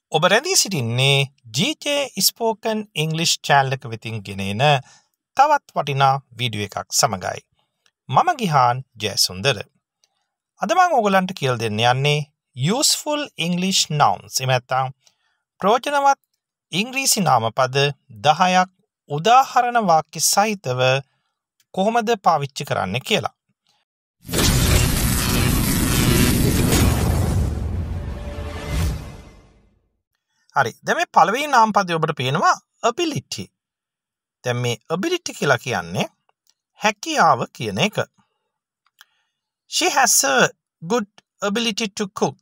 ඔබ රැඳී සිටින්නේ GJ Spoken English channel එක වෙතින් ගෙනෙන තවත් වටිනා වීඩියෝ එකක් සමගයි. මම ගිහාන් ජයසුන්දර. අද මම ඔයගලන්ට කියලා දෙන්න යන්නේ useful English nouns. එහෙම නැත්නම් ප්‍රයෝජනවත් ඉංග්‍රීසි නාමපද 10ක් උදාහරණ වාක්‍ය සහිතව කොහොමද පාවිච්චි කරන්නේ කියලා. හරි. දැන් මේ පළවෙනි නාමපදය ඔබට පේනවා ability. දැන් මේ ability කියලා කියන්නේ හැකියාව කියන එක. She has a good ability to cook.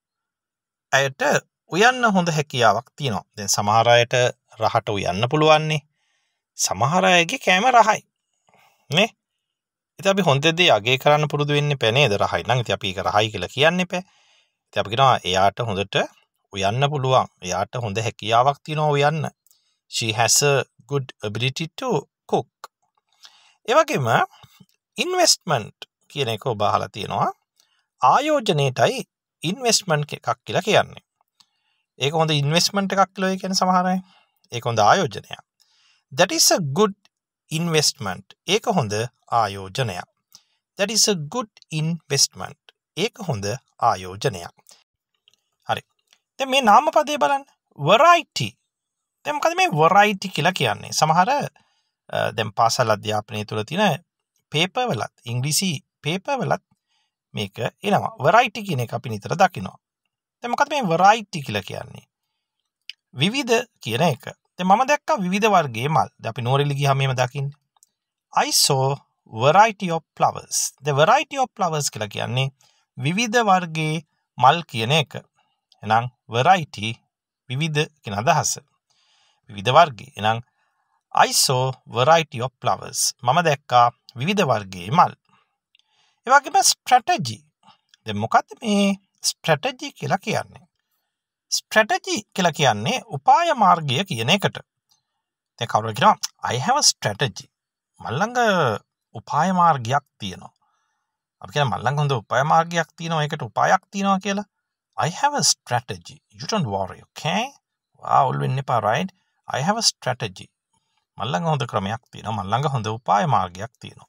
ඇයට උයන්න හොඳ හැකියාවක් තියෙනවා. දැන් සමහර අයට රහට උයන්න පුළුවන් නේ. සමහර අයගේ කෑම රහයි. නේ? ඉතින් අපි හොඳ දේ අගය කරන්න පුරුදු වෙන්න එපා නේද? රහයි නම් ඉතින් අපි ඒක රහයි කියලා කියන්න එපා. ඉතින් අපි කියනවා එයාට හොඳට උයන්න පුළුවන්. එයාට හොඳ හැකියාවක් තියෙනවා උයන්න. She has a good ability to cook. ඒ වගේම investment කියන එක ඔබ අහලා තියෙනවා. ආයෝජනයේටයි investment එකක් කියලා කියන්නේ. ඒක හොඳ investment එකක් කියලා කියන්නේ සමහර අය. ඒක හොඳ ආයෝජනයක්. That is a good investment. ඒක හොඳ ආයෝජනයක්. That is a good investment. ඒක හොඳ ආයෝජනයක්. හරි. දැන් මේ නාමපදේ බලන්න. variety. දැන් මොකද මේ variety කියලා කියන්නේ? සමහර දැන් පාසල් අධ්‍යාපනය තුළ තියෙන පේපර් වලත් ඉංග්‍රීසි පේපර් වලත් මේක එනවා. variety කියන එක අපි නිතර දකිනවා. දැන් මොකද මේ variety කියලා කියන්නේ? විවිධ කියන එක. දැන් මම දැක්කා විවිධ වර්ගයේ මල්. දැන් අපි නෝරෙලි ගියාම මේව දකින්නේ. I saw variety of flowers. The variety of flowers කියලා කියන්නේ විවිධ වර්ගයේ මල් කියන එක. එහෙනම් variety විවිධ කියන අදහස. විවිධ වර්ගයේ. එහෙනම් I saw variety of flowers. මම දැක්කා විවිධ වර්ගයේ මල්. ඒ වගේම strategy. දැන් මොකක්ද මේ strategy කියලා කියන්නේ? strategy කියලා කියන්නේ උපාය මාර්ගය කියන එකට. දැන් කවුරු කියනවා I have a strategy. මල් ළඟ උපාය මාර්ගයක් තියෙනවා. අපි කියන මල් ළඟ හොඳ උපාය මාර්ගයක් තියෙනවා. ඒකට උපායක් තියෙනවා කියලා. I have a strategy. You don't worry, okay? Wow, ඔල්වෙන්න එපා, right? I have a strategy. මල් ළඟ හොඳ ක්‍රමයක් තියෙනවා. මල් ළඟ හොඳ උපාය මාර්ගයක් තියෙනවා.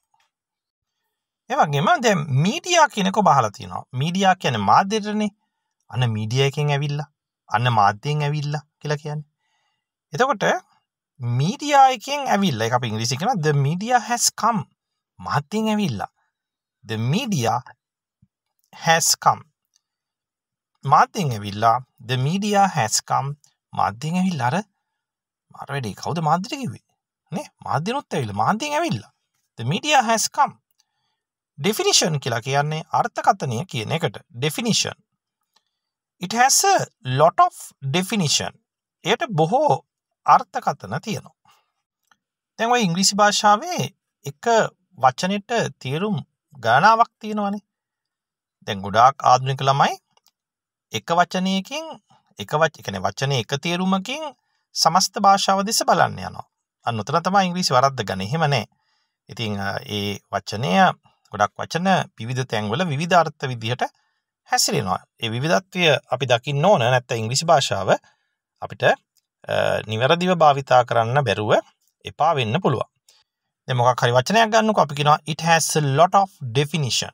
ඒ වගේම දැන් මීඩියා කියන එක බහලා තියෙනවා. මීඩියා කියන්නේ මාධ්‍යයටනේ. අන්න මීඩියා එකෙන් ඇවිල්ලා. අන්න මාධ්‍යයෙන් ඇවිල්ලා කියලා කියන්නේ. එතකොට මීඩියා එකෙන් ඇවිල්ලා ඒක අපි ඉංග්‍රීසි කියනවා the media has come. මාධ්‍යයෙන් ඇවිල්ලා. The media has come. මාධ්‍යයෙන් ඇවිල්ලා the media has come. මාධ්‍යයෙන් ඇවිල්ලා අර වැඩේ කවුද මාධ්‍යට කිව්වේ? නේ? මාධ්‍යනොත් ඇවිල්ලා මාධ්‍යයෙන් ඇවිල්ලා. The media has come. definition කියලා කියන්නේ අර්ථකථනය කියන එකට. definition. It has a lot of definition. එයට බොහෝ අර්ථකථන තියෙනවා. දැන් ඔය ඉංග්‍රීසි භාෂාවේ එක වචනෙට තේරුම් ගණනාවක් තියෙනවානේ. දැන් ගොඩාක් ආධුනික ළමයි එක වචනයකින් කියන්නේ වචනේ එක තේරුමකින් සමස්ත භාෂාව දෙස බලන්න යනවා. අන්න උතන තමයි ඉංග්‍රීසි වරද්ද ගන්න. එහෙම නැහැ. ඉතින් ඒ වචනය ගොඩක් වචන විවිධ තැන්වල විවිධ අර්ථ විදිහට හැසිරෙනවා. ඒ විවිධත්වය අපි දකින්න ඕන. නැත්නම් ඉංග්‍රීසි භාෂාව අපිට නිවැරදිව භාවිතා කරන්න බැරුව එපා වෙන්න පුළුවන්. දැන් මොකක් හරි වචනයක් ගන්නකො අපි කියනවා it has a lot of definition.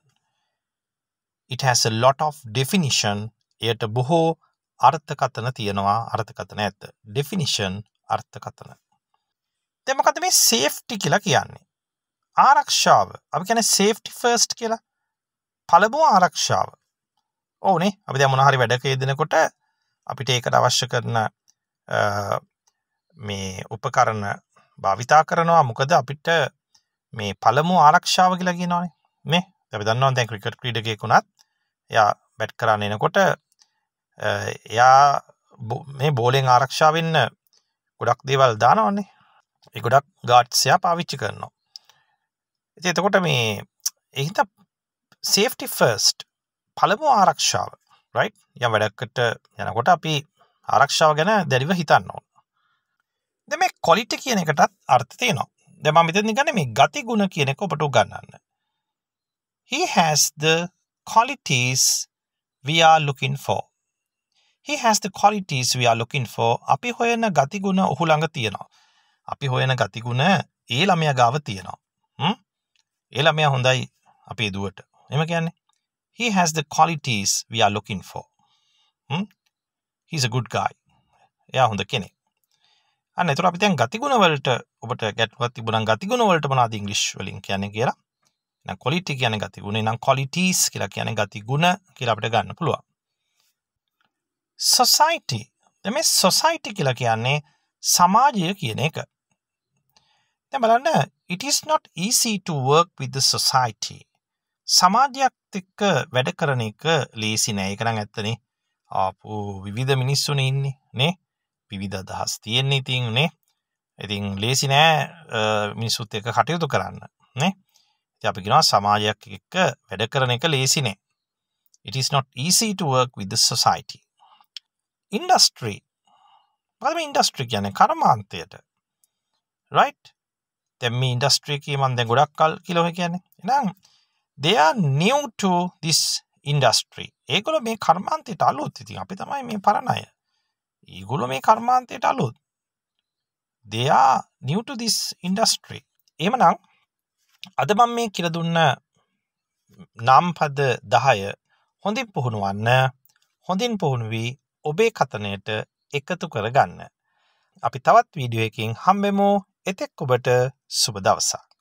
It has a lot of definition. එයට බොහෝ අර්ථකථන තියෙනවා. අර්ථකථන ඇත්ත. definition අර්ථකථන. දැන් මොකද මේ safety කියලා කියන්නේ? ආරක්ෂාව. අපි කියන්නේ safety first කියලා. පළමුව ආරක්ෂාව. ඕනේ. අපි දැන් මොන හරි වැඩක යෙදෙනකොට අපිට ඒකට අවශ්‍ය කරන මේ උපකරණ භාවිතා කරනවා. මොකද අපිට මේ පළමු ආරක්ෂාව කියලා කියනවානේ. නේ? අපි දන්නවා දැන් ක්‍රිකට් ක්‍රීඩකයෙක් වුණත් එයා බැට් කරන්න එනකොට එයා මේ බෝලෙන් ආරක්ෂා වෙන්න ගොඩක් දේවල් දානවනේ. ඒ ගොඩක් ගාඩ්ස් එයා පාවිච්චි කරනවා. ඉතින් එතකොට මේ ඒ හින්දා safety first පළමු ආරක්ෂාව. right? යම් වැඩකට යනකොට අපි ආරක්ෂාව ගැන දැඩිව හිතන්න ඕන. දැන් මේ quality කියන එකටත් අර්ථ තියෙනවා. දැන් මම මෙතන ගන්නේ මේ ගති ගුණ කියන එක ඔබට උගන්වන්න. He has the qualities we are looking for. He has the qualities we are looking for. අපි හොයන ගතිගුණ ඔහු ළඟ තියෙනවා. අපි හොයන ගතිගුණ ඒ ළමයා ගාව තියෙනවා. ඒ ළමයා හොඳයි අපේ දුවට. එහෙම කියන්නේ. He has the qualities we are looking for. He's a good guy. එයා හොඳ කෙනෙක්. අන්න ඒතර අපි දැන් ගතිගුණ වලට ඔබට ගැටලුවක් තිබුණා නම් ගතිගුණ වලට මොනවද ඉංග්‍රීසි වලින් කියන්නේ කියලා. එහෙනම් quality කියන්නේ ගතිගුණ. එහෙනම් qualities කියලා කියන්නේ ගතිගුණ කියලා අපිට ගන්න පුළුවන්. Society. දැන් මේ society කියලා කියන්නේ සමාජය කියන එක. දැන් බලන්න it is not easy to work with the society. සමාජයත් එක්ක වැඩ කරන එක ලේසි නෑ. ඒක නම් ඇත්තනේ. ආපෝ විවිධ මිනිස්සුනේ ඉන්නේ නේ. විවිධ අදහස් තියෙන්නේ ඉතින් නේ. ඉතින් ලේසි නෑ මිනිස්සුත් එක්ක කටයුතු කරන්න නේ. ඉතින් අපි කියනවා සමාජයක් එක්ක වැඩ කරන එක ලේසි නෑ. It is not easy to work with the society. Industry. මොකද මේ industry කියන්නේ කර්මාන්තයට. Right? දැන් මේ industry එකේ මම දැන් ගොඩක් කල් කියලා කියන්නේ. එහෙනම් they are new to this industry. ඒගොල්ලෝ මේ කර්මාන්තයට අලුත්. ඉතින් අපි තමයි මේ පරණ අය. ඒගොල්ලෝ මේ කර්මාන්තයට අලුත්. They are new to this industry. එහෙමනම් අද මම මේ කියලා දුන්න නාමපද 10 හොඳින් පුහුණුවන්න. හොඳින් පුහුණු වී ඔබේ කතනයට එකතු කරගන්න. අපි තවත් වීඩියෝ එකකින් හම්බෙමු. එතෙක් ඔබට සුබ දවසක්.